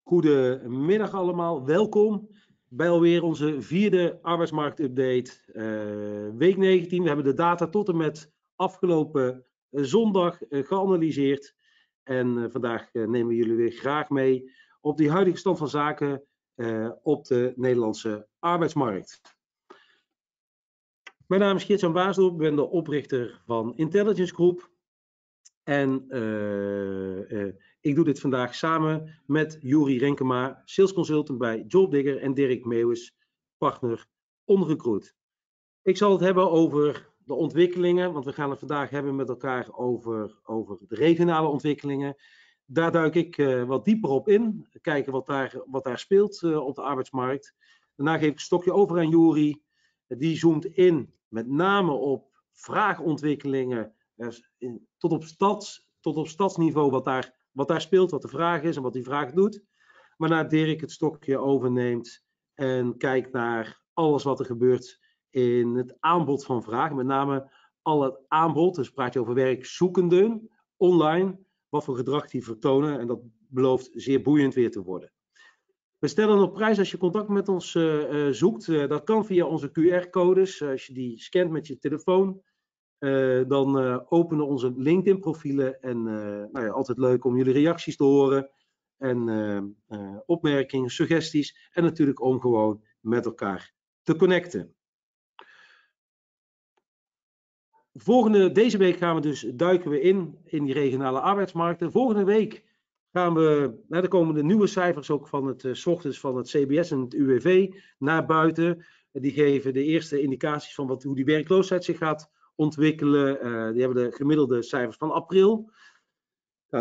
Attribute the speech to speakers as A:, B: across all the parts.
A: Goedemiddag allemaal, welkom bij alweer onze vierde arbeidsmarktupdate, week 19. We hebben de data tot en met afgelopen zondag geanalyseerd. En vandaag nemen we jullie weer graag mee op die huidige stand van zaken op de Nederlandse arbeidsmarkt. Mijn naam is Geert-Jan Baasdorp, ik ben de oprichter van Intelligence Group. En ik doe dit vandaag samen met Juri Renkema, Sales Consultant bij JobDigger, en Dirk Meeuwis, partner OnRecruit. Ik zal het hebben over de ontwikkelingen, want we gaan het vandaag hebben met elkaar over de regionale ontwikkelingen. Daar duik ik wat dieper op in, kijken wat daar speelt op de arbeidsmarkt. Daarna geef ik een stokje over aan Juri. Die zoomt in met name op vraagontwikkelingen tot op stadsniveau, wat daar speelt, wat de vraag is en wat die vraag doet. Waarna Dirk het stokje overneemt en kijkt naar alles wat er gebeurt in het aanbod van vragen. Met name al het aanbod, dus praat je over werkzoekenden online, wat voor gedrag die vertonen, en dat belooft zeer boeiend weer te worden. We stellen op prijs als je contact met ons zoekt. Dat kan via onze QR-codes. Als je die scant met je telefoon, dan openen onze LinkedIn-profielen. En nou ja, altijd leuk om jullie reacties te horen. En opmerkingen, suggesties. En natuurlijk om gewoon met elkaar te connecten. Deze week gaan we dus duiken we in die regionale arbeidsmarkten. Volgende week er komen de nieuwe cijfers ook van het 's ochtends van het CBS en het UWV naar buiten. Die geven de eerste indicaties van hoe die werkloosheid zich gaat ontwikkelen. Die hebben de gemiddelde cijfers van april. Nou,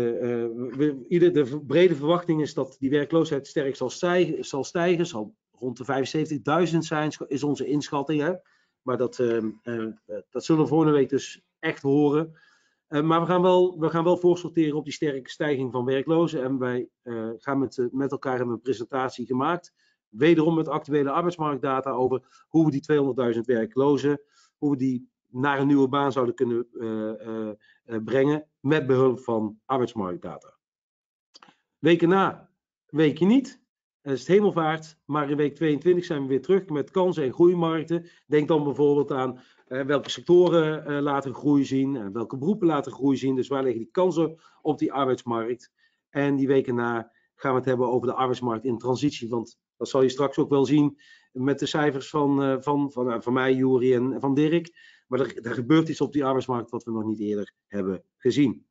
A: de brede verwachting is dat die werkloosheid sterk zal stijgen. Zal rond de 75.000 zijn, is onze inschatting. Hè? Maar dat zullen we volgende week dus echt horen. Maar we gaan wel voorsorteren op die sterke stijging van werklozen. En wij gaan met elkaar een presentatie gemaakt. Wederom met actuele arbeidsmarktdata over hoe we die 200.000 werklozen, hoe we die naar een nieuwe baan zouden kunnen brengen met behulp van arbeidsmarktdata. Weken na, weken niet. Dat is het hemelvaart, maar in week 22 zijn we weer terug met kansen en groeimarkten. Denk dan bijvoorbeeld aan welke sectoren laten groei zien en welke beroepen laten groei zien. Dus waar liggen die kansen op die arbeidsmarkt? En die weken na gaan we het hebben over de arbeidsmarkt in transitie. Want dat zal je straks ook wel zien met de cijfers van mij, Juri en van Dirk. Maar er gebeurt iets op die arbeidsmarkt wat we nog niet eerder hebben gezien.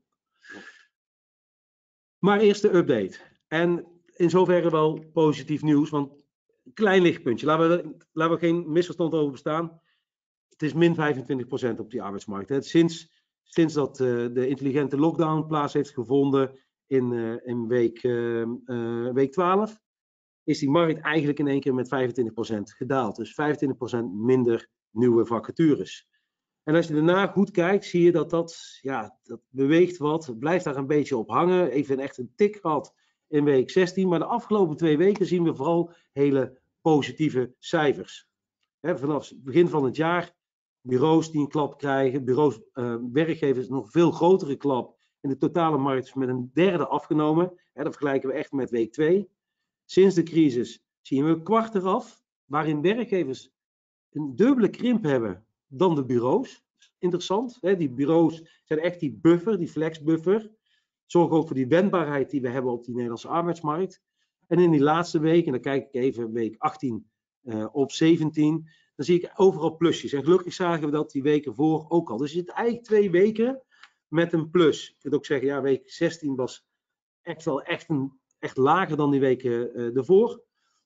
A: Maar eerst de update. En in zoverre wel positief nieuws, want een klein lichtpuntje. Laten we geen misverstand over bestaan. Het is min 25% op die arbeidsmarkt. Sinds dat de intelligente lockdown plaats heeft gevonden in week 12, is die markt eigenlijk in één keer met 25% gedaald. Dus 25% minder nieuwe vacatures. En als je daarna goed kijkt, zie je dat beweegt wat. Het blijft daar een beetje op hangen. Even echt een tik gehad in week 16. Maar de afgelopen 2 weken zien we vooral hele positieve cijfers. Vanaf het begin van het jaar, bureaus die een klap krijgen. Werkgevers nog een veel grotere klap. In de totale markt is met een derde afgenomen. Dat vergelijken we echt met week 2. Sinds de crisis zien we een kwart eraf, waarin werkgevers een dubbele krimp hebben dan de bureaus. Interessant, die bureaus zijn echt die buffer, die flexbuffer. Zorgen ook voor die wendbaarheid die we hebben op die Nederlandse arbeidsmarkt. En in die laatste week, en dan kijk ik even week 18 op 17, dan zie ik overal plusjes. En gelukkig zagen we dat die weken voor ook al. Dus je zit eigenlijk 2 weken met een plus. Je kunt ook zeggen, ja, week 16 was echt lager dan die weken ervoor.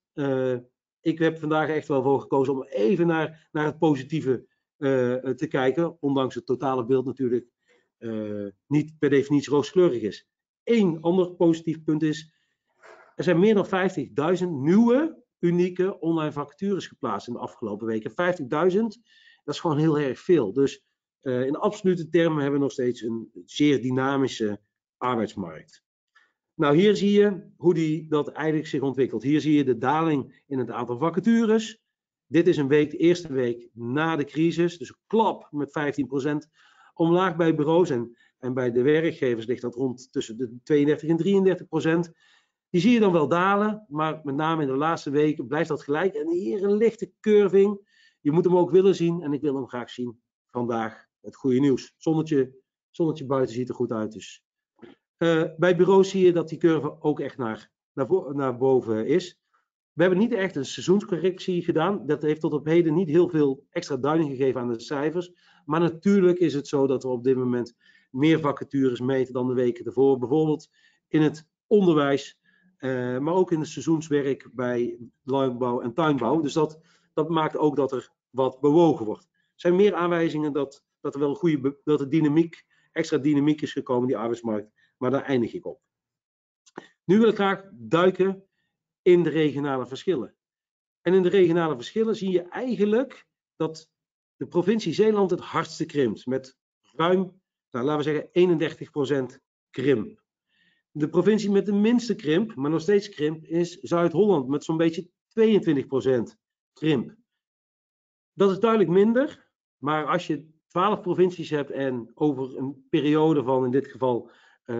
A: Ik heb vandaag echt wel voor gekozen om even naar het positieve te kijken. Ondanks het totale beeld natuurlijk niet per definitie rooskleurig is. Eén ander positief punt is, er zijn meer dan 50.000 nieuwe, unieke online vacatures geplaatst in de afgelopen weken. 50.000, dat is gewoon heel erg veel. Dus in absolute termen hebben we nog steeds een zeer dynamische arbeidsmarkt. Nou, hier zie je hoe dat eigenlijk zich ontwikkelt. Hier zie je de daling in het aantal vacatures. Dit is de eerste week na de crisis, dus een klap met 15% omlaag bij bureaus. En bij de werkgevers ligt dat rond tussen de 32 en 33%. Die zie je dan wel dalen, maar met name in de laatste weken blijft dat gelijk. En hier een lichte curving. Je moet hem ook willen zien en ik wil hem graag zien vandaag. Het goede nieuws. Zonnetje buiten ziet er goed uit. Dus. Bij bureaus zie je dat die curve ook echt naar boven is. We hebben niet echt een seizoenscorrectie gedaan. Dat heeft tot op heden niet heel veel extra duiding gegeven aan de cijfers. Maar natuurlijk is het zo dat we op dit moment meer vacatures meten dan de weken ervoor. Bijvoorbeeld in het onderwijs, maar ook in het seizoenswerk bij landbouw en tuinbouw. Dus dat maakt ook dat er wat bewogen wordt. Er zijn meer aanwijzingen dat er wel dat er extra dynamiek is gekomen in die arbeidsmarkt. Maar daar eindig ik op. Nu wil ik graag duiken in de regionale verschillen. En in de regionale verschillen zie je eigenlijk dat de provincie Zeeland het hardste krimpt. Met ruim, laten we zeggen, 31% krimp. De provincie met de minste krimp, maar nog steeds krimp, is Zuid-Holland met zo'n beetje 22% krimp. Dat is duidelijk minder, maar als je 12 provincies hebt en over een periode van in dit geval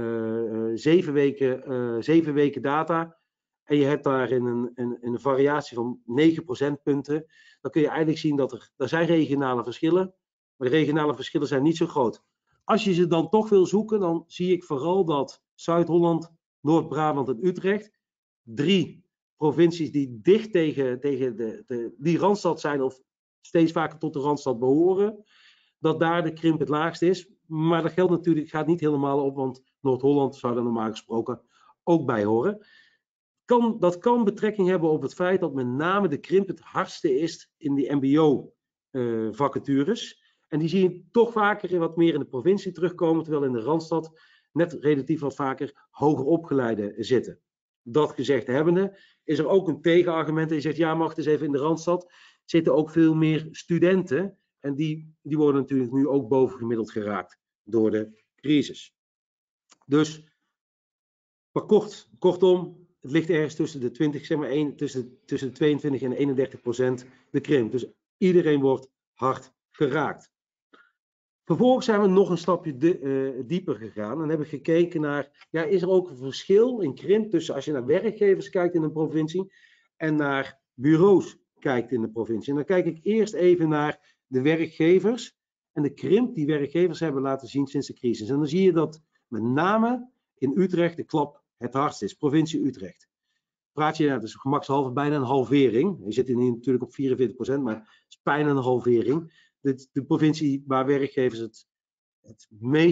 A: 7 weken data, en je hebt daarin een variatie van 9 procentpunten, dan kun je eigenlijk zien dat er zijn regionale verschillen, maar de regionale verschillen zijn niet zo groot. Als je ze dan toch wil zoeken, dan zie ik vooral dat Zuid-Holland, Noord-Brabant en Utrecht, 3 provincies die dicht tegen die Randstad zijn of steeds vaker tot de Randstad behoren, dat daar de krimp het laagst is. Maar dat geldt natuurlijk, gaat niet helemaal op, want Noord-Holland zou er normaal gesproken ook bij horen. Dat kan betrekking hebben op het feit dat met name de krimp het hardste is in die mbo-vacatures. En die zie je toch vaker wat meer in de provincie terugkomen, terwijl in de Randstad net relatief wat vaker hoger opgeleiden zitten. Dat gezegd hebbende, is er ook een tegenargument. En je zegt, ja, wacht eens even, in de Randstad zitten ook veel meer studenten. En die worden natuurlijk nu ook bovengemiddeld geraakt door de crisis. Dus, maar kortom, het ligt ergens tussen de 20, zeg maar tussen de 22 en 31% de krimp. Dus iedereen wordt hard geraakt. Vervolgens zijn we nog een stapje dieper gegaan en hebben gekeken naar, ja, is er ook een verschil in krimp tussen als je naar werkgevers kijkt in een provincie en naar bureaus kijkt in de provincie. En dan kijk ik eerst even naar de werkgevers en de krimp die werkgevers hebben laten zien sinds de crisis. En dan zie je dat met name in Utrecht de klap het hardst is, provincie Utrecht. Praat je, dat is gemakshalve bijna een halvering. Je zit hier natuurlijk op 44%, maar het is bijna een halvering. De provincie waar werkgevers het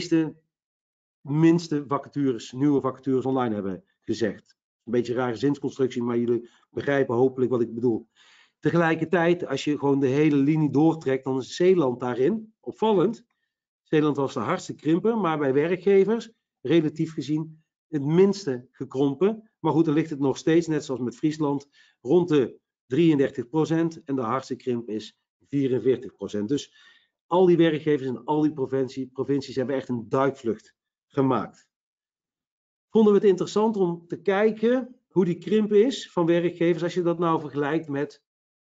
A: minste vacatures, nieuwe vacatures online hebben gezegd. Een beetje een rare zinsconstructie, maar jullie begrijpen hopelijk wat ik bedoel. Tegelijkertijd, als je gewoon de hele linie doortrekt, dan is Zeeland daarin opvallend. Zeeland was de hardste krimper, maar bij werkgevers relatief gezien het minste gekrompen. Maar goed, dan ligt het nog steeds, net zoals met Friesland, rond de 33% en de hardste krimp is 44%. Dus al die werkgevers en al die provincies hebben echt een duikvlucht gemaakt. Vonden we het interessant om te kijken hoe die krimp is van werkgevers als je dat nou vergelijkt met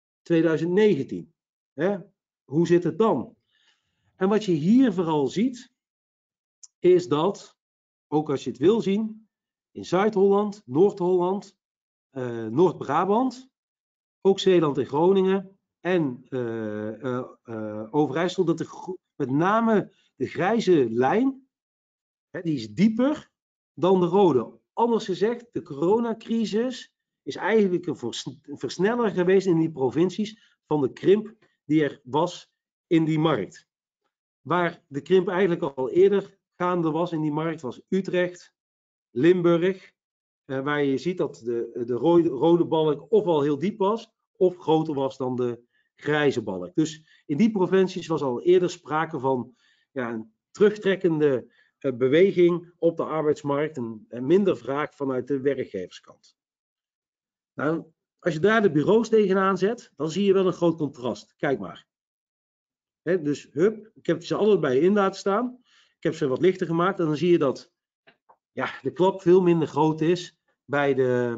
A: 2019. Hoe zit het dan? En wat je hier vooral ziet, is dat, ook als je het wil zien, in Zuid-Holland, Noord-Holland, Noord-Brabant, ook Zeeland en Groningen en Overijssel, dat met name de grijze lijn, die is dieper dan de rode. Anders gezegd, de coronacrisis is eigenlijk een versneller geweest in die provincies van de krimp die er was in die markt. Waar de krimp eigenlijk al eerder gaande was in die markt was Utrecht, Limburg, waar je ziet dat de rode balk ofwel heel diep was of groter was dan de grijze balk. Dus in die provincies was al eerder sprake van een terugtrekkende beweging op de arbeidsmarkt en minder vraag vanuit de werkgeverskant. Nou, als je daar de bureaus tegenaan zet, dan zie je wel een groot contrast. Kijk maar. Dus ik heb ze allebei in laten staan. Ik heb ze wat lichter gemaakt en dan zie je dat de klap veel minder groot is bij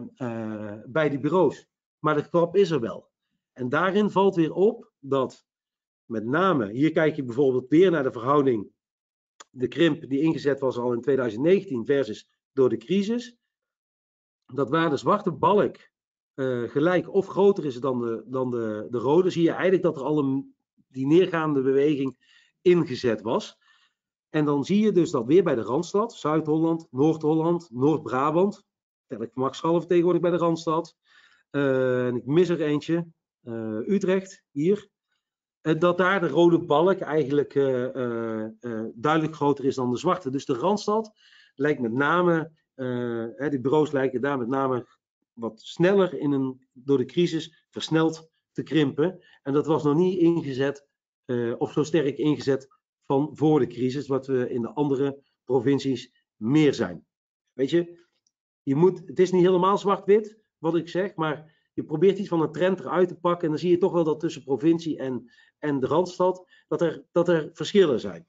A: die bureaus. Maar de klap is er wel. En daarin valt weer op dat met name, hier kijk je bijvoorbeeld weer naar de verhouding, de krimp die ingezet was al in 2019 versus door de crisis. dat waar de zwarte balk gelijk of groter is dan de rode, zie je eigenlijk dat er al die neergaande beweging ingezet was. En dan zie je dus dat weer bij de Randstad, Zuid-Holland, Noord-Holland, Noord-Brabant, tel ik gemakshalve tegenwoordig bij de Randstad. En ik mis er eentje, Utrecht, hier. Dat daar de rode balk eigenlijk duidelijk groter is dan de zwarte. Dus de Randstad lijkt met name, die bureaus lijken daar met name wat sneller door de crisis versneld te krimpen. En dat was nog niet ingezet, of zo sterk ingezet van voor de crisis, wat we in de andere provincies meer zijn. Weet je, het is niet helemaal zwart-wit, wat ik zeg, maar je probeert iets van een trend eruit te pakken en dan zie je toch wel dat tussen provincie en de Randstad, dat er verschillen zijn.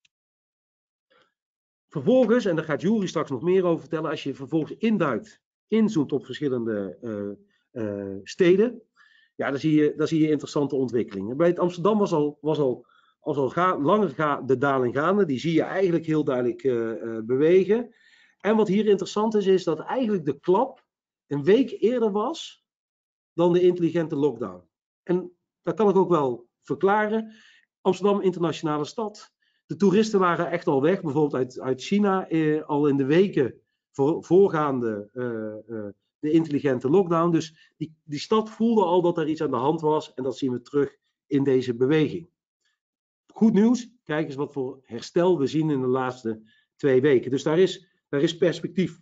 A: Vervolgens, en daar gaat Juri straks nog meer over vertellen, als je vervolgens inzoomt op verschillende steden, ja, dan zie je interessante ontwikkelingen. Bij het Amsterdam was al langer de daling gaande, die zie je eigenlijk heel duidelijk bewegen. En wat hier interessant is dat eigenlijk de klap een week eerder was dan de intelligente lockdown. En dat kan ik ook wel verklaren. Amsterdam, internationale stad. De toeristen waren echt al weg, bijvoorbeeld uit China, al in de weken voorgaande de intelligente lockdown. Dus die stad voelde al dat er iets aan de hand was en dat zien we terug in deze beweging. Goed nieuws, kijk eens wat voor herstel we zien in de laatste 2 weken. Dus daar is perspectief.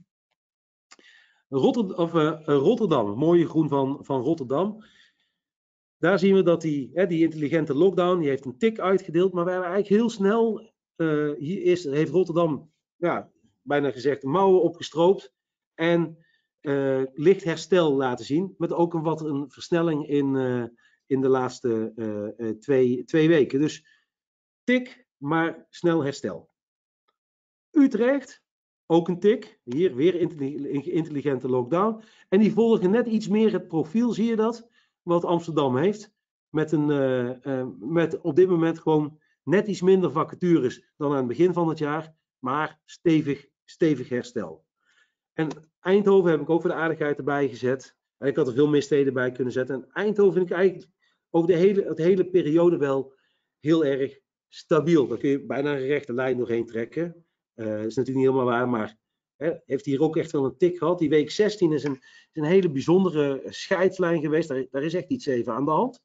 A: Rotterdam, het mooie groen van Rotterdam. Daar zien we dat die intelligente lockdown, die heeft een tik uitgedeeld, maar we hebben eigenlijk heel snel, heeft Rotterdam, ja, bijna gezegd, de mouwen opgestroopt en licht herstel laten zien, met ook een versnelling in de laatste 2 weken. Dus tik, maar snel herstel. Utrecht, ook een tik, hier weer intelligente lockdown. En die volgen net iets meer het profiel, zie je dat, wat Amsterdam heeft. Met op dit moment gewoon net iets minder vacatures dan aan het begin van het jaar, maar stevig herstel. En Eindhoven heb ik ook voor de aardigheid erbij gezet. En ik had er veel meer steden bij kunnen zetten. En Eindhoven vind ik eigenlijk over de hele periode wel heel erg stabiel. Daar kun je bijna een rechte lijn doorheen trekken. Dat is natuurlijk niet helemaal waar, maar heeft hier ook echt wel een tik gehad. Die week 16 is een hele bijzondere scheidslijn geweest. Daar is echt iets even aan de hand.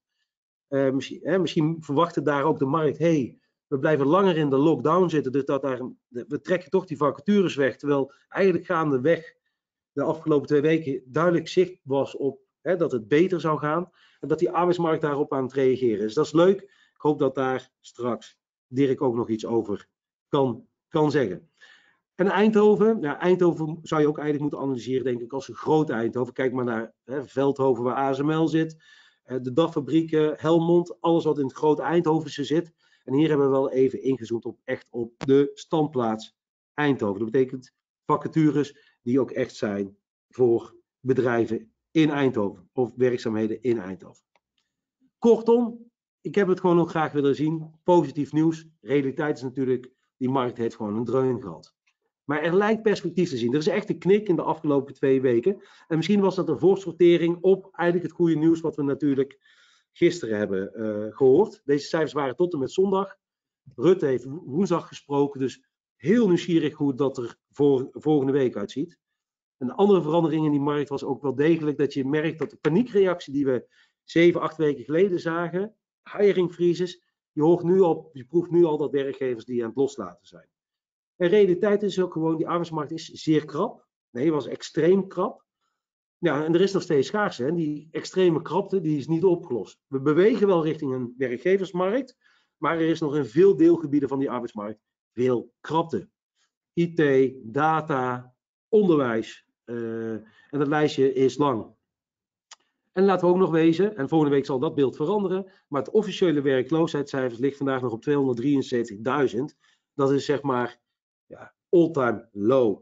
A: Misschien verwachtte daar ook de markt, we blijven langer in de lockdown zitten, dus we trekken toch die vacatures weg. Terwijl eigenlijk gaandeweg de afgelopen 2 weken duidelijk zicht was op dat het beter zou gaan. En dat die arbeidsmarkt daarop aan het reageren is. Dat is leuk. Ik hoop dat daar straks Dirk ook nog iets over kan zeggen. En Eindhoven, ja, Eindhoven zou je ook eigenlijk moeten analyseren, denk ik, als een groot Eindhoven. Kijk maar naar Veldhoven waar ASML zit, de DAF-fabrieken, Helmond, alles wat in het grote Eindhovense zit. En hier hebben we wel even ingezoomd op de standplaats Eindhoven. Dat betekent vacatures die ook echt zijn voor bedrijven in Eindhoven of werkzaamheden in Eindhoven. Kortom, ik heb het gewoon ook graag willen zien. Positief nieuws. Realiteit is natuurlijk, die markt heeft gewoon een dreun gehad. Maar er lijkt perspectief te zien. Er is echt een knik in de afgelopen 2 weken. En misschien was dat een voorsortering op eigenlijk het goede nieuws wat we natuurlijk gisteren hebben gehoord. Deze cijfers waren tot en met zondag. Rutte heeft woensdag gesproken, dus heel nieuwsgierig hoe dat er volgende week uitziet. Een andere verandering in die markt was ook wel degelijk dat je merkt dat de paniekreactie die we 7, 8 weken geleden zagen, hiring freezes, je proeft nu al dat werkgevers die aan het loslaten zijn. En realiteit is ook gewoon, die arbeidsmarkt is zeer krap. Nee, was extreem krap. Ja, en er is nog steeds schaarste. Hè? Die extreme krapte, die is niet opgelost. We bewegen wel richting een werkgeversmarkt, maar er is nog in veel deelgebieden van die arbeidsmarkt veel krapte. IT, data, onderwijs. En dat lijstje is lang. En laten we ook nog wezen, en volgende week zal dat beeld veranderen, maar het officiële werkloosheidscijfers ligt vandaag nog op 273.000. Dat is zeg maar all-time low.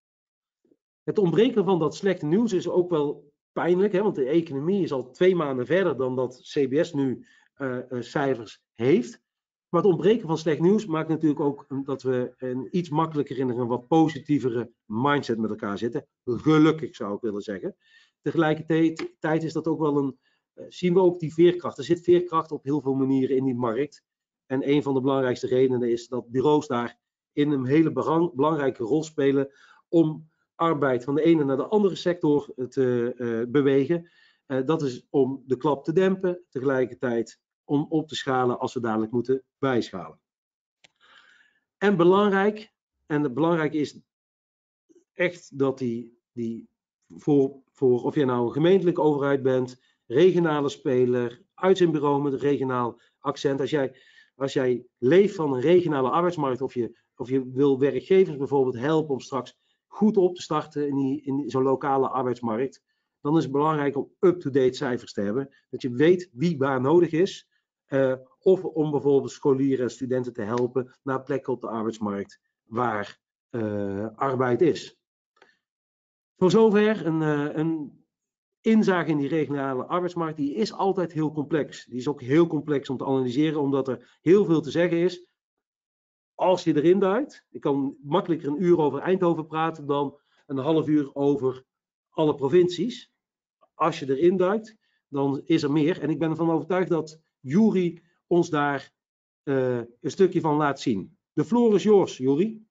A: Het ontbreken van dat slechte nieuws is ook wel pijnlijk, want de economie is al 2 maanden verder dan dat CBS nu cijfers heeft. Maar het ontbreken van slecht nieuws maakt natuurlijk ook dat we iets makkelijker in een wat positievere mindset met elkaar zitten. Gelukkig zou ik willen zeggen. Tegelijkertijd is dat ook wel zien we ook die veerkracht. Er zit veerkracht op heel veel manieren in die markt. En een van de belangrijkste redenen is dat bureaus daar in een hele belangrijke rol spelen om arbeid van de ene naar de andere sector te bewegen. Dat is om de klap te dempen, tegelijkertijd om op te schalen als we dadelijk moeten bijschalen. En belangrijk is echt dat die voor of je nou een gemeentelijke overheid bent, regionale speler, uitzendbureau met een regionaal accent. Als jij leeft van een regionale arbeidsmarkt of je wil werkgevers bijvoorbeeld helpen om straks goed op te starten in zo'n lokale arbeidsmarkt, dan is het belangrijk om up-to-date cijfers te hebben. Dat je weet wie waar nodig is. Of om bijvoorbeeld scholieren en studenten te helpen naar plekken op de arbeidsmarkt waar arbeid is. Voor zover een inzage in die regionale arbeidsmarkt, die is altijd heel complex. Die is ook heel complex om te analyseren, omdat er heel veel te zeggen is. Als je erin duikt, ik kan makkelijker een uur over Eindhoven praten dan een half uur over alle provincies. Als je erin duikt, dan is er meer. En ik ben ervan overtuigd dat Juri ons daar een stukje van laat zien. De floor is yours, Juri.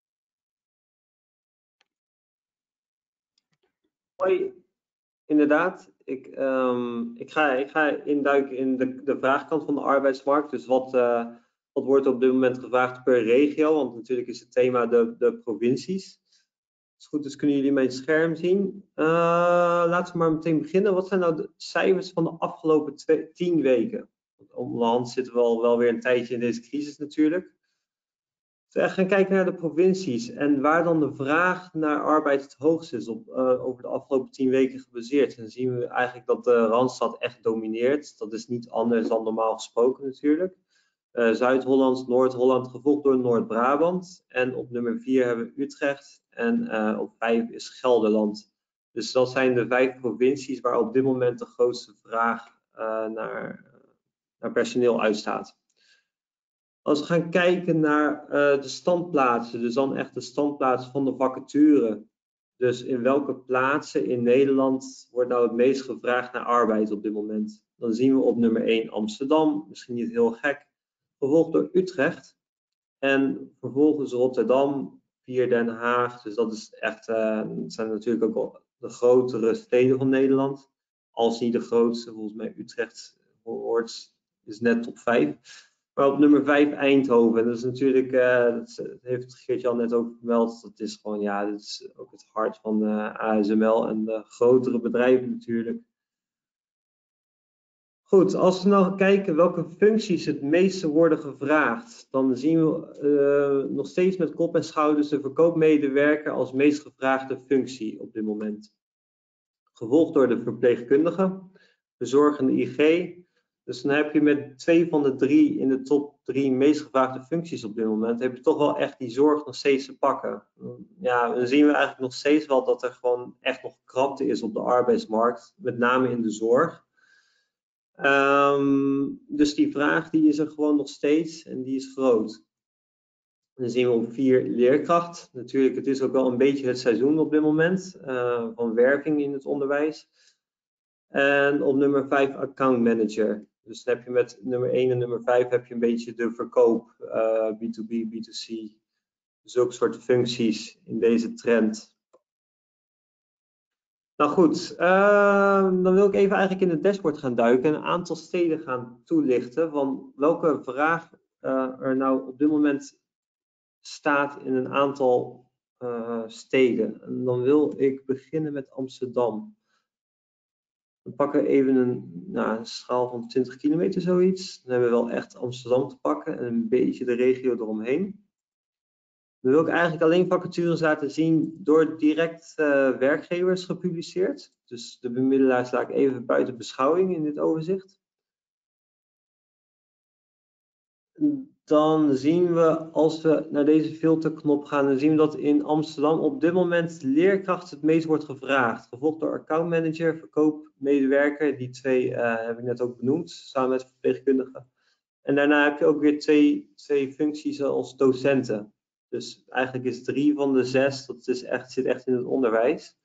B: Hoi, inderdaad. Ik ga induiken in de vraagkant van de arbeidsmarkt. Dus wat wordt op dit moment gevraagd per regio? Want natuurlijk is het thema de provincies. Als het goed is kunnen jullie mijn scherm zien. Laten we maar meteen beginnen. Wat zijn nou de cijfers van de afgelopen 10 weken? Onderhand zitten we al wel weer een tijdje in deze crisis natuurlijk. We gaan kijken naar de provincies en waar dan de vraag naar arbeid het hoogst is over de afgelopen 10 weken gebaseerd. Dan zien we eigenlijk dat de Randstad echt domineert. Dat is niet anders dan normaal gesproken natuurlijk. Zuid-Holland, Noord-Holland, gevolgd door Noord-Brabant. En op nummer 4 hebben we Utrecht en op 5 is Gelderland. Dus dat zijn de 5 provincies waar op dit moment de grootste vraag naar personeel uitstaat. Als we gaan kijken naar de standplaatsen, dus dan echt de standplaatsen van de vacature. Dus in welke plaatsen in Nederland wordt nou het meest gevraagd naar arbeid op dit moment? Dan zien we op nummer 1 Amsterdam, misschien niet heel gek, gevolgd door Utrecht. En vervolgens Rotterdam, 4 Den Haag. Dus dat is echt, dat zijn natuurlijk ook al de grotere steden van Nederland. Als niet de grootste, volgens mij Utrecht hoort, is net top 5. Maar op nummer 5 Eindhoven. Dat is natuurlijk, dat heeft Geert-Jan net ook vermeld. Dat is gewoon, ja, dat is ook het hart van de ASML en de grotere bedrijven natuurlijk. Goed, als we nou kijken welke functies het meeste worden gevraagd, dan zien we nog steeds met kop en schouders de verkoopmedewerker als meest gevraagde functie op dit moment. Gevolgd door de verpleegkundige, verzorgende IG. Dus dan heb je met 2 van de 3 in de top 3 meest gevraagde functies op dit moment, heb je toch wel echt die zorg nog steeds te pakken. Ja, dan zien we eigenlijk nog steeds wel dat er gewoon echt nog krapte is op de arbeidsmarkt, met name in de zorg. Dus die vraag die is er gewoon nog steeds en die is groot. Dan zien we op 4 leerkracht. Natuurlijk, het is ook wel een beetje het seizoen op dit moment van werving in het onderwijs. En op nummer 5 account manager. Dus dan heb je met nummer 1 en nummer 5 heb je een beetje de verkoop, B2B, B2C. Zulke soort functies in deze trend. Nou goed, dan wil ik even eigenlijk in het dashboard gaan duiken en een aantal steden gaan toelichten van welke vraag er nou op dit moment staat in een aantal steden. En dan wil ik beginnen met Amsterdam. We pakken even een schaal van 20 kilometer zoiets. Dan hebben we wel echt Amsterdam te pakken en een beetje de regio eromheen. Dan wil ik eigenlijk alleen vacatures laten zien door direct werkgevers gepubliceerd. Dus de bemiddelaars laat ik even buiten beschouwing in dit overzicht. Dan zien we, als we naar deze filterknop gaan, dan zien we dat in Amsterdam op dit moment leerkracht het meest wordt gevraagd. Gevolgd door accountmanager, verkoopmedewerker. Die 2 heb ik net ook benoemd, samen met verpleegkundigen. En daarna heb je ook weer twee functies als docenten. Dus eigenlijk is 3 van de 6, dat is echt, zit echt in het onderwijs.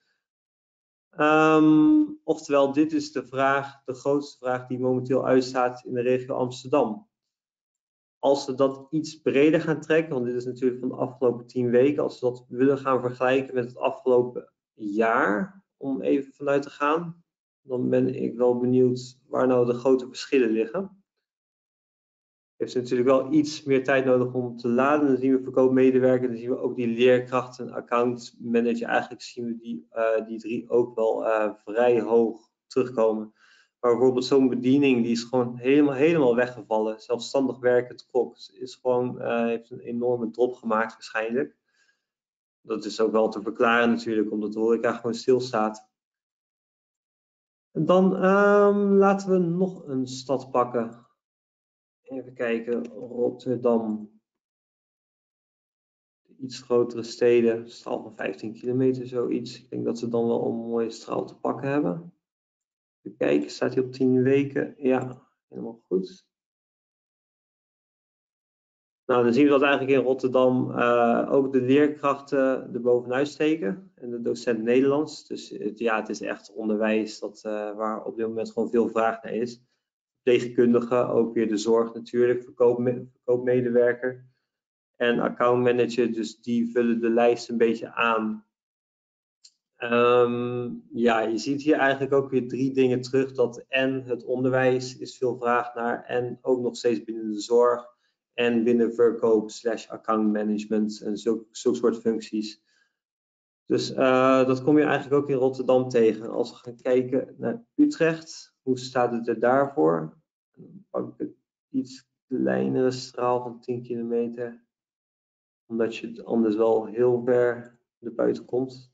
B: Oftewel, dit is de grootste vraag die momenteel uitstaat in de regio Amsterdam. Als we dat iets breder gaan trekken, want dit is natuurlijk van de afgelopen 10 weken, als we dat willen gaan vergelijken met het afgelopen jaar, om even vanuit te gaan, dan ben ik wel benieuwd waar nou de grote verschillen liggen. Heeft natuurlijk wel iets meer tijd nodig om te laden. Dan zien we verkoopmedewerker, dan zien we ook die leerkracht en accountmanager. Eigenlijk zien we die 3 ook wel vrij hoog terugkomen. Maar bijvoorbeeld zo'n bediening, die is gewoon helemaal weggevallen. Zelfstandig werkend kok is gewoon, heeft een enorme drop gemaakt waarschijnlijk. Dat is ook wel te verklaren natuurlijk, omdat de horeca gewoon stilstaat. En dan laten we nog een stad pakken. Even kijken, Rotterdam. Iets grotere steden, een straal van 15 kilometer, zoiets. Ik denk dat ze dan wel een mooie straal te pakken hebben. Even kijken, staat hij op 10 weken? Ja, helemaal goed. Nou, dan zien we dat eigenlijk in Rotterdam ook de leerkrachten er bovenuit steken. En de docent Nederlands. Dus het is echt onderwijs waar op dit moment gewoon veel vraag naar is. Verpleegkundigen, ook weer de zorg natuurlijk, verkoopmedewerker. En accountmanager, dus die vullen de lijst een beetje aan. Ja, je ziet hier eigenlijk ook weer 3 dingen terug. Dat en het onderwijs is veel vraag naar. En ook nog steeds binnen de zorg. En binnen verkoop / accountmanagement en zulke soort functies. Dus dat kom je eigenlijk ook in Rotterdam tegen. Als we gaan kijken naar Utrecht, hoe staat het er daarvoor? Dan pak ik een iets kleinere straal van 10 kilometer. Omdat je anders wel heel ver erbuiten komt.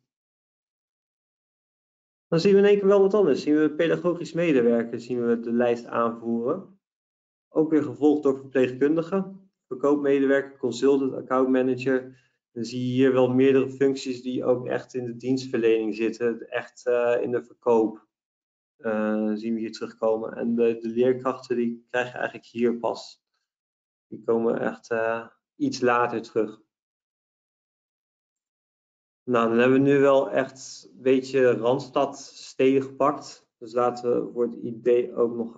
B: Dan zien we in één keer wel wat anders. Zien we pedagogisch medewerker, zien we de lijst aanvoeren. Ook weer gevolgd door verpleegkundigen, verkoopmedewerker, consultant, accountmanager. Dan zie je hier wel meerdere functies die ook echt in de dienstverlening zitten. Echt in de verkoop zien we hier terugkomen. En de leerkrachten die krijg je eigenlijk hier pas. Die komen echt iets later terug. Nou, dan hebben we nu wel echt een beetje Randstadsteden gepakt. Dus laten we voor het idee ook nog,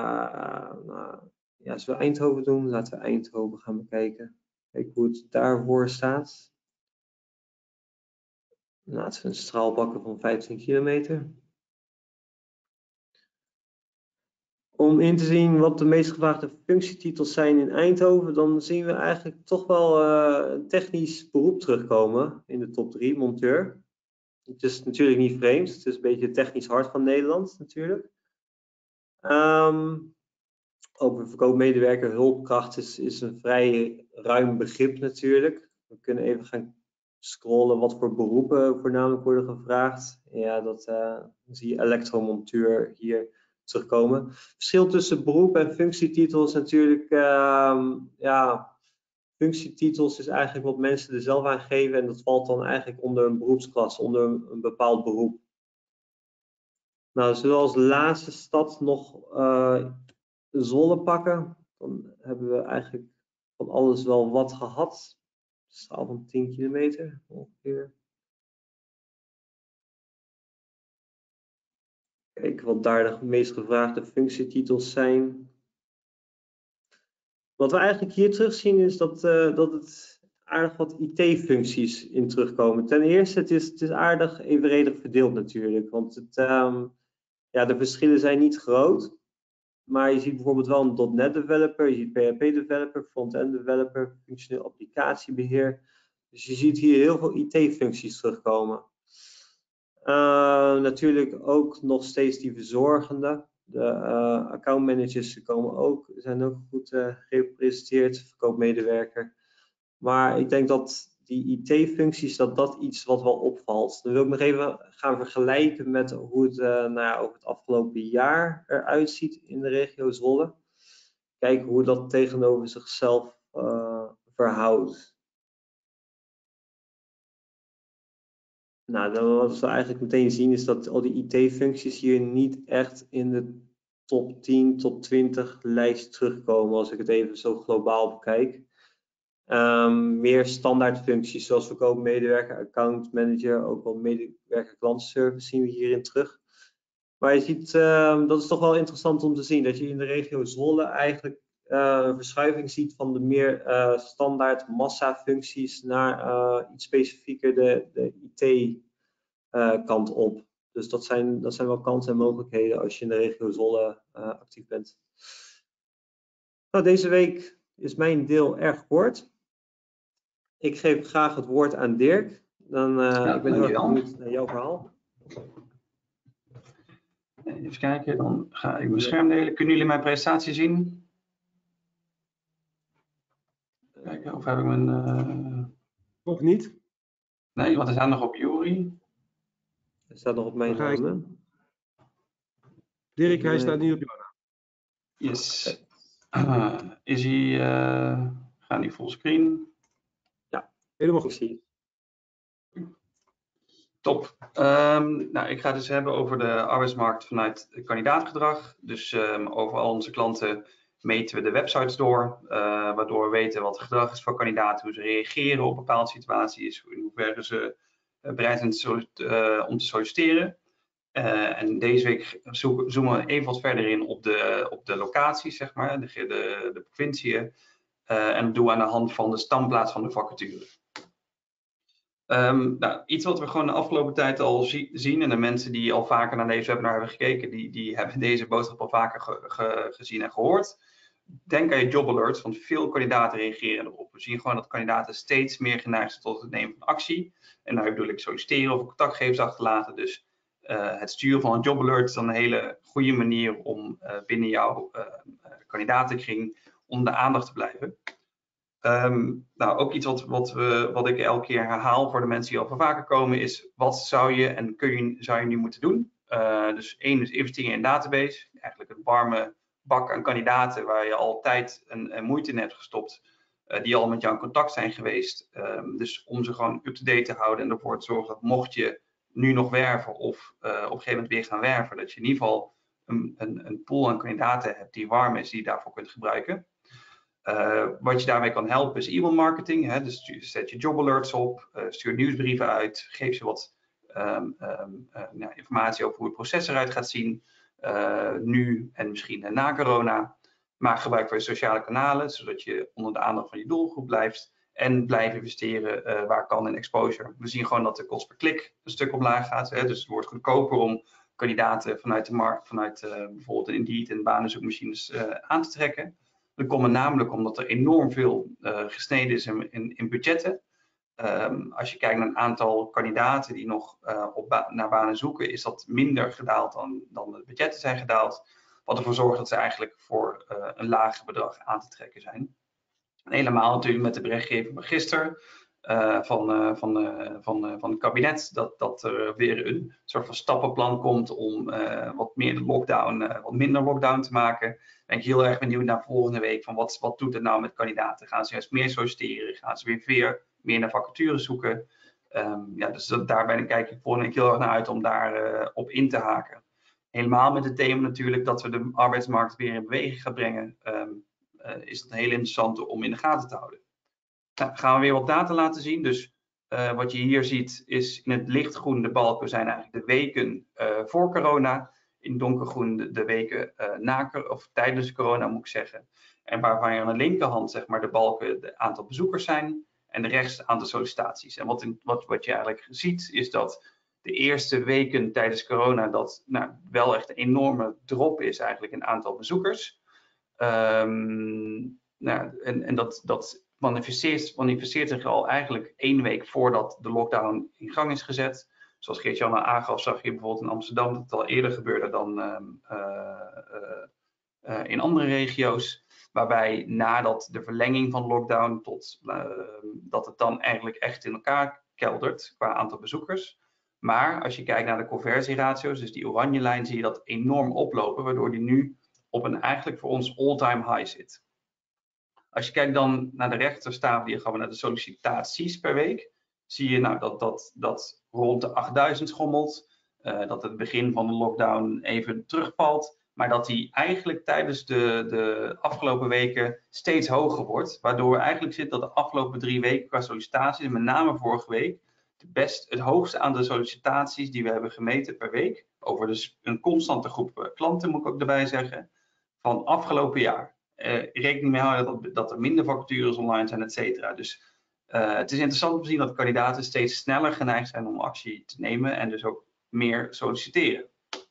B: als we Eindhoven doen, laten we Eindhoven gaan bekijken. Kijk hoe het daarvoor staat. Laten we een straal pakken van 15 kilometer. Om in te zien wat de meest gevraagde functietitels zijn in Eindhoven, dan zien we eigenlijk toch wel een technisch beroep terugkomen in de top 3, monteur. Het is natuurlijk niet vreemd, het is een beetje het technisch hart van Nederland natuurlijk. Ook een verkoopmedewerker, hulpkracht is een vrij ruim begrip natuurlijk. We kunnen even gaan scrollen wat voor beroepen voornamelijk worden gevraagd. Ja, dat zie je elektromonteur hier terugkomen. Verschil tussen beroep en functietitels natuurlijk, functietitels is eigenlijk wat mensen er zelf aan geven en dat valt dan eigenlijk onder een beroepsklasse, onder een bepaald beroep. Nou, zullen we als laatste stad nog Zwolle pakken. Dan hebben we eigenlijk van alles wel wat gehad. Een straal van 10 kilometer ongeveer. Kijken wat daar de meest gevraagde functietitels zijn. Wat we eigenlijk hier terugzien is dat het aardig wat IT-functies in terugkomen. Ten eerste, het is aardig evenredig verdeeld natuurlijk. Want de verschillen zijn niet groot. Maar je ziet bijvoorbeeld wel een .NET developer, je ziet PHP developer, front-end developer, functioneel applicatiebeheer. Dus je ziet hier heel veel IT-functies terugkomen. Natuurlijk ook nog steeds die verzorgende. De accountmanagers zijn ook goed gerepresenteerd, verkoopmedewerker. Maar ik denk dat die IT-functies, dat iets wat wel opvalt. Dan wil ik nog even gaan vergelijken met hoe het over het afgelopen jaar eruit ziet in de regio Zwolle. Kijken hoe dat tegenover zichzelf verhoudt. Nou, wat we eigenlijk meteen zien is dat al die IT-functies hier niet echt in de top 10, top 20 lijst terugkomen als ik het even zo globaal bekijk. Meer standaard functies zoals verkoopmedewerker, account manager, ook wel medewerker klantenservice zien we hierin terug. Maar je ziet, dat is toch wel interessant om te zien, dat je in de regio Zwolle eigenlijk een verschuiving ziet van de meer standaard massafuncties naar iets specifieker de IT-kant op. Dus dat zijn wel kansen en mogelijkheden als je in de regio Zwolle actief bent. Nou, deze week is mijn deel erg kort. Ik geef graag het woord aan Dirk. Ik ben heel erg benieuwd naar jouw verhaal.
C: Even kijken, dan ga ik mijn scherm delen. Kunnen jullie mijn presentatie zien? Kijken, of heb ik mijn...
A: Nog niet.
C: Nee, want er staat nog op Juri.
B: Het staat nog op mijn naam.
A: Dirk, hij staat niet op jouw naam.
C: Yes. Is hij... Gaat hij fullscreen?
B: Ja,
A: helemaal goed.
C: Top. Nou, ik ga het dus hebben over de arbeidsmarkt vanuit kandidaatgedrag. Dus over al onze klanten meten we de websites door, waardoor we weten wat het gedrag is van kandidaten, hoe ze reageren op bepaalde situaties, in hoeverre ze bereid zijn om te solliciteren. En deze week zoomen we even wat verder in op de locaties, zeg maar, de provinciën. En dat doen we aan de hand van de standplaats van de vacature. Nou, iets wat we gewoon de afgelopen tijd al zien, en de mensen die al vaker naar deze webinar hebben gekeken, die hebben deze boodschap al vaker gezien en gehoord. Denk aan je job alerts, want veel kandidaten reageren erop. We zien gewoon dat kandidaten steeds meer geneigd zijn tot het nemen van actie. En daar bedoel ik solliciteren of contactgegevens achterlaten. Dus het sturen van een job alert is dan een hele goede manier om binnen jouw kandidatenkring onder de aandacht te blijven. Nou, ook iets wat ik elke keer herhaal voor de mensen die al van vaker komen is: wat zou je nu moeten doen? Dus één is investeren in een database, eigenlijk een warme bak aan kandidaten waar je altijd een moeite in hebt gestopt, die al met jou in contact zijn geweest. Dus om ze gewoon up-to-date te houden en ervoor te zorgen dat mocht je nu nog werven of op een gegeven moment weer gaan werven, dat je in ieder geval een pool aan kandidaten hebt die warm is, die je daarvoor kunt gebruiken. Wat je daarmee kan helpen is e-mail marketing. Hè? Dus zet je job alerts op, stuur nieuwsbrieven uit, geef ze wat informatie over hoe het proces eruit gaat zien. Nu en misschien na corona. Maak gebruik van je sociale kanalen, zodat je onder de aandacht van je doelgroep blijft. En blijf investeren waar kan in exposure. We zien gewoon dat de kost per klik een stuk omlaag gaat. Hè? Dus het wordt goedkoper om kandidaten vanuit de markt, vanuit bijvoorbeeld Indeed en banenzoekmachines aan te trekken. Dat komt namelijk omdat er enorm veel gesneden is in budgetten. Als je kijkt naar een aantal kandidaten die nog naar banen zoeken, is dat minder gedaald dan de budgetten zijn gedaald. Wat ervoor zorgt dat ze eigenlijk voor een lager bedrag aan te trekken zijn. En helemaal natuurlijk met de berichtgeving van gisteren van het kabinet, dat er weer een soort van stappenplan komt om wat minder lockdown te maken. Ben ik heel erg benieuwd naar volgende week van wat doet het nou met kandidaten? Gaan ze juist meer solliciteren? Gaan ze weer meer naar vacatures zoeken? Dus kijk ik volgende week heel erg naar uit om daar op in te haken. Helemaal met het thema natuurlijk dat we de arbeidsmarkt weer in beweging gaan brengen. Is dat heel interessant om in de gaten te houden. Nou, gaan we weer wat data laten zien. Dus wat je hier ziet is in het lichtgroen de balken zijn eigenlijk de weken voor corona. In donkergroen de weken tijdens corona moet ik zeggen. En waarvan je aan de linkerhand zeg maar de balken het aantal bezoekers zijn. En de rechts het aantal sollicitaties. En wat je eigenlijk ziet is dat de eerste weken tijdens corona dat wel echt een enorme drop is eigenlijk in aantal bezoekers. Dat manifesteert zich al eigenlijk 1 week voordat de lockdown in gang is gezet. Zoals Geert-Jan aangaf, zag je bijvoorbeeld in Amsterdam dat het al eerder gebeurde dan in andere regio's. Waarbij nadat de verlenging van lockdown dat het dan eigenlijk echt in elkaar keldert qua aantal bezoekers. Maar als je kijkt naar de conversieratio's, dus die oranje lijn, zie je dat enorm oplopen, waardoor die nu op een eigenlijk voor ons all-time high zit. Als je kijkt dan naar de rechterstaafdiagram, naar de sollicitaties per week, zie je dat rond de 8000 schommelt. Dat het begin van de lockdown even terugvalt. maar dat die eigenlijk tijdens de afgelopen weken steeds hoger wordt. Waardoor eigenlijk zit dat de afgelopen 3 weken qua sollicitaties, met name vorige week, het hoogste aantal sollicitaties die we hebben gemeten per week, over dus een constante groep klanten moet ik ook erbij zeggen, van afgelopen jaar. Rekening mee houden dat er minder vacatures online zijn, et cetera. Dus het is interessant om te zien dat kandidaten steeds sneller geneigd zijn om actie te nemen en dus ook meer solliciteren.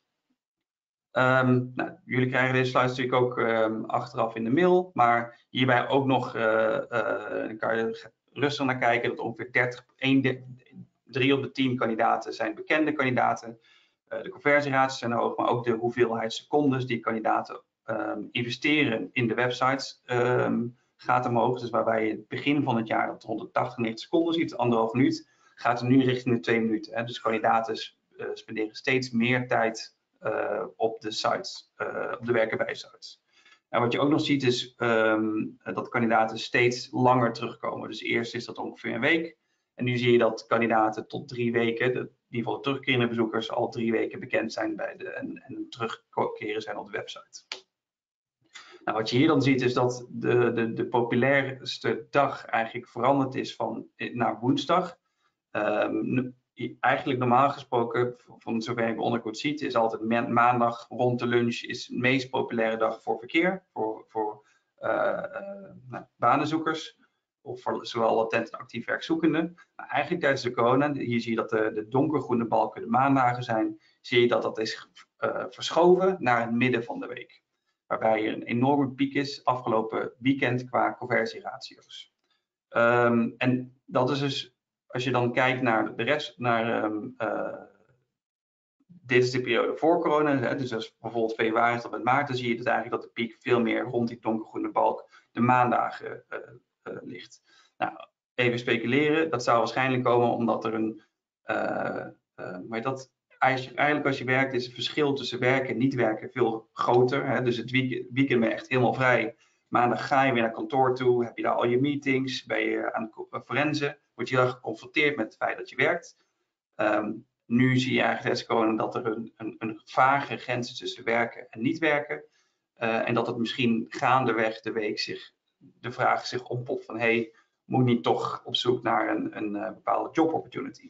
C: Nou, jullie krijgen deze slides natuurlijk ook achteraf in de mail, maar hierbij ook nog, dan kan je rustig naar kijken, dat ongeveer 3 op de 10 kandidaten zijn bekende kandidaten. De conversieraties zijn hoog, maar ook de hoeveelheid secondes die kandidaten investeren in de websites gaat omhoog. Dus waarbij je in het begin van het jaar dat 180, 90 seconden ziet, 1,5 minuut, gaat er nu richting de 2 minuten. Hè. Dus kandidaten spenderen steeds meer tijd op de sites, op de werken bij sites. En wat je ook nog ziet is dat kandidaten steeds langer terugkomen. Dus eerst is dat ongeveer een week. En nu zie je dat kandidaten tot 3 weken, in ieder geval de terugkerende bezoekers, al 3 weken bekend zijn bij en terugkeren zijn op de website. Nou, wat je hier dan ziet is dat de populairste dag eigenlijk veranderd is naar woensdag. Eigenlijk normaal gesproken, van zover ik ondergoed ziet, is altijd maandag rond de lunch is de meest populaire dag voor verkeer, voor banenzoekers, of voor zowel latent en actief werkzoekenden. Maar eigenlijk tijdens de corona, hier zie je dat de donkergroene balken de maandagen zijn, zie je dat is verschoven naar het midden van de week. Waarbij er een enorme piek is afgelopen weekend qua conversieratio's. En dat is dus, als je dan kijkt naar de rest, dit is de periode voor corona, hè, dus als bijvoorbeeld februari tot met maart, dan zie je dat eigenlijk dat de piek veel meer rond die donkergroene balk de maandagen ligt. Nou, even speculeren, dat zou waarschijnlijk komen omdat er eigenlijk als je werkt is het verschil tussen werken en niet werken veel groter. Hè? Dus het weekend ben je echt helemaal vrij. Maandag ga je weer naar kantoor toe, heb je daar al je meetings, ben je aan het forensen, word je dan geconfronteerd met het feit dat je werkt. Nu zie je eigenlijk tijdens corona dat er een vage grens is tussen werken en niet werken. En dat het misschien gaandeweg de week de vraag zich oppopt van hey, moet ik niet toch op zoek naar een bepaalde job opportunity.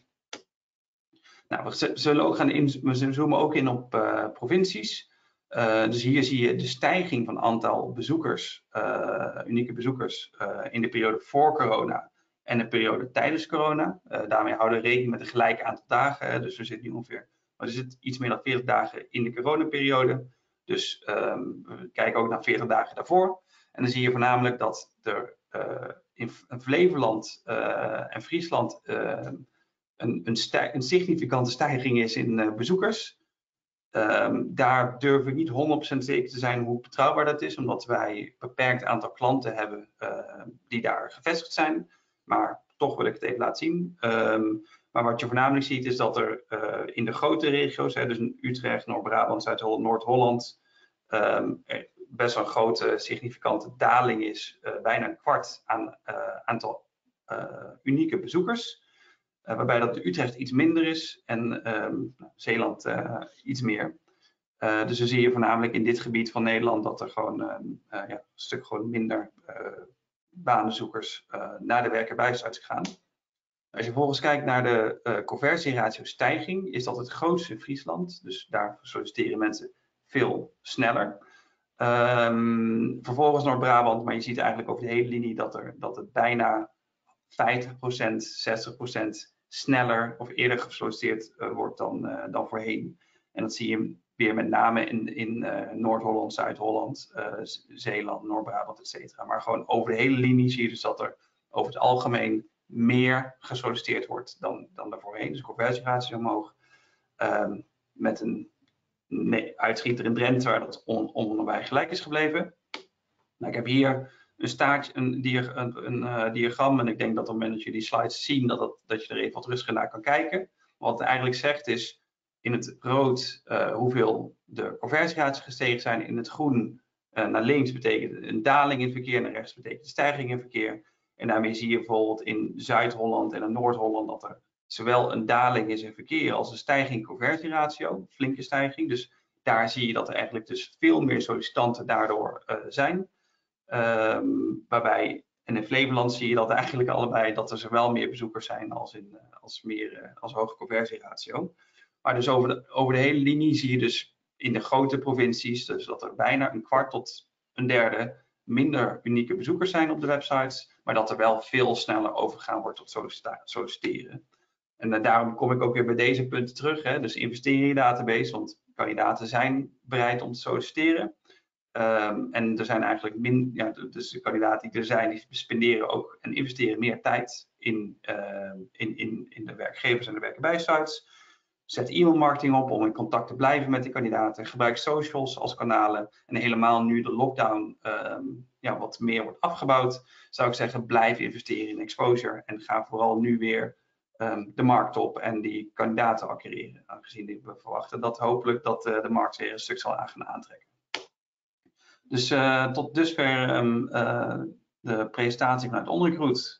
C: Nou, we zoomen ook in op provincies. Dus hier zie je de stijging van aantal bezoekers, unieke bezoekers in de periode voor corona en de periode tijdens corona. Daarmee houden we rekening met een gelijk aantal dagen. Dus we zitten nu ongeveer iets meer dan 40 dagen in de coronaperiode. Dus we kijken ook naar 40 dagen daarvoor. En dan zie je voornamelijk dat er in Flevoland en Friesland een significante stijging is in bezoekers. Daar durf ik niet 100% zeker te zijn hoe betrouwbaar dat is, omdat wij een beperkt aantal klanten hebben die daar gevestigd zijn. Maar toch wil ik het even laten zien. Maar wat je voornamelijk ziet is dat er in de grote regio's, dus in Utrecht, Noord-Brabant, Zuid-Holland, Noord-Holland, best wel een grote significante daling is. Bijna een kwart aantal unieke bezoekers. Waarbij dat de Utrecht iets minder is en Zeeland iets meer. Dus dan zie je voornamelijk in dit gebied van Nederland dat er gewoon een stuk gewoon minder banenzoekers naar de werkenbijsites gaan. Als je vervolgens kijkt naar de conversieratio stijging, is dat het grootste in Friesland. Dus daar solliciteren mensen veel sneller. Vervolgens Noord-Brabant, maar je ziet eigenlijk over de hele linie dat het bijna 50%, 60% sneller of eerder gesolliciteerd wordt dan voorheen. En dat zie je weer met name in Noord-Holland, Zuid-Holland, Zeeland, Noord-Brabant, etc. Maar gewoon over de hele linie zie je dus dat er over het algemeen meer gesolliciteerd wordt dan daarvoorheen. Dus conversieratio omhoog. Met een uitschieter in Drenthe waar dat onderbij gelijk is gebleven. Nou, ik heb hier een diagram en ik denk dat op het moment dat jullie die slides zien dat je er even wat rustiger naar kan kijken. Wat het eigenlijk zegt is in het rood hoeveel de conversieratio's gestegen zijn. In het groen naar links betekent een daling in het verkeer, naar rechts betekent een stijging in het verkeer. En daarmee zie je bijvoorbeeld in Zuid-Holland en in Noord-Holland dat er zowel een daling is in verkeer als een stijging in conversieratio, flinke stijging. Dus daar zie je dat er eigenlijk dus veel meer sollicitanten daardoor zijn. Waarbij, en in Flevoland zie je dat eigenlijk allebei, dat er zowel meer bezoekers zijn als hoge conversieratio. Maar dus over de hele linie zie je dus in de grote provincies dus dat er bijna een kwart tot een derde minder unieke bezoekers zijn op de websites, maar dat er wel veel sneller overgegaan wordt tot solliciteren. En daarom kom ik ook weer bij deze punten terug. Hè. Dus investeer in je database, want kandidaten zijn bereid om te solliciteren. En er zijn eigenlijk dus de kandidaten die er zijn, die spenderen ook en investeren meer tijd in de werkgevers en de werkenbijsites. Zet e-mailmarketing op om in contact te blijven met die kandidaten. Gebruik socials als kanalen. En helemaal nu de lockdown wat meer wordt afgebouwd, zou ik zeggen, blijf investeren in exposure. En ga vooral nu weer de markt op en die kandidaten acquireren. Aangezien we verwachten dat hopelijk de markt weer een stuk zal gaan aantrekken. Dus tot dusver de presentatie vanuit OnRecruit.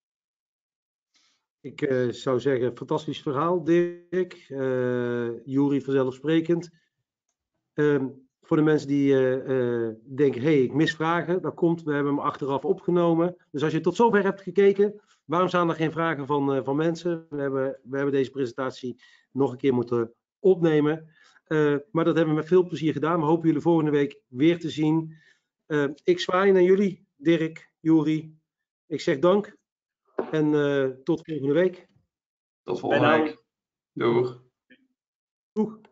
A: Ik zou zeggen, fantastisch verhaal, Dirk. Juri, vanzelfsprekend. Voor de mensen die denken, hey, ik mis vragen, dat komt, we hebben hem achteraf opgenomen. Dus als je tot zover hebt gekeken, waarom staan er geen vragen van mensen? We hebben deze presentatie nog een keer moeten opnemen. Maar dat hebben we met veel plezier gedaan. We hopen jullie volgende week weer te zien. Ik zwaai naar jullie, Dirk, Juri. Ik zeg dank en tot volgende week.
C: Tot volgende week. Doeg.
A: Doeg.